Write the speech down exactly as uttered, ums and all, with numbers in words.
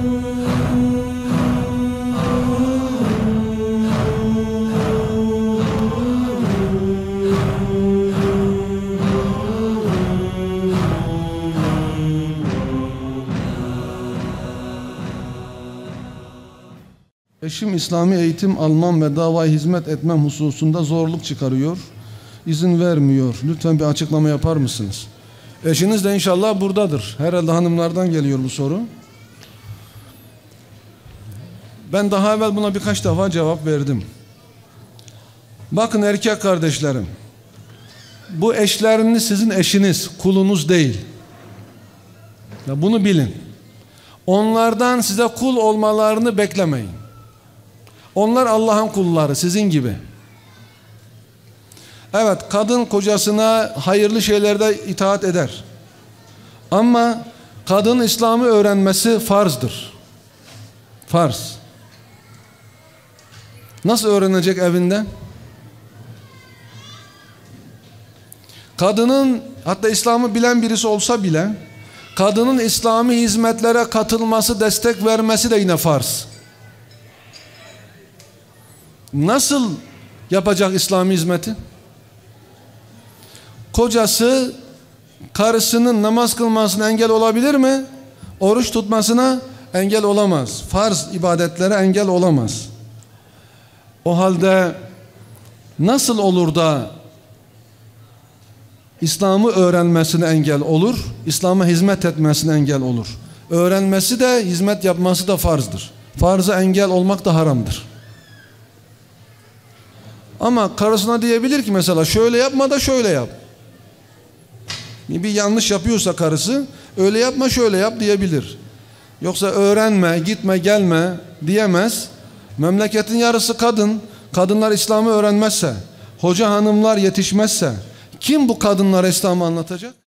Eşim İslami eğitim almam ve davaya hizmet etmem hususunda zorluk çıkarıyor, izin vermiyor. Lütfen bir açıklama yapar mısınız? Eşiniz de inşallah buradadır. Herhalde hanımlardan geliyor bu soru. Ben daha evvel buna birkaç defa cevap verdim. Bakın erkek kardeşlerim, bu eşleriniz sizin eşiniz, kulunuz değil. Ya bunu bilin. Onlardan size kul olmalarını beklemeyin. Onlar Allah'ın kulları, sizin gibi. Evet, kadın kocasına hayırlı şeylerde itaat eder. Ama kadın İslam'ı öğrenmesi farzdır. Farz. Nasıl öğrenecek evinde? Kadının, hatta İslam'ı bilen birisi olsa bile, kadının İslami hizmetlere katılması, destek vermesi de yine farz. Nasıl yapacak İslami hizmeti? Kocası karısının namaz kılmasına engel olabilir mi? Oruç tutmasına engel olamaz. Farz ibadetlere engel olamaz. O halde nasıl olur da İslam'ı öğrenmesine engel olur, İslam'a hizmet etmesine engel olur? Öğrenmesi de, hizmet yapması da farzdır. Farza engel olmak da haramdır. Ama karısına diyebilir ki mesela şöyle yapma da şöyle yap. Bir yanlış yapıyorsa karısı öyle yapma şöyle yap diyebilir. Yoksa öğrenme, gitme, gelme diyemez. Memleketin yarısı kadın. Kadınlar İslam'ı öğrenmezse, hoca hanımlar yetişmezse kim bu kadınlara İslam'ı anlatacak?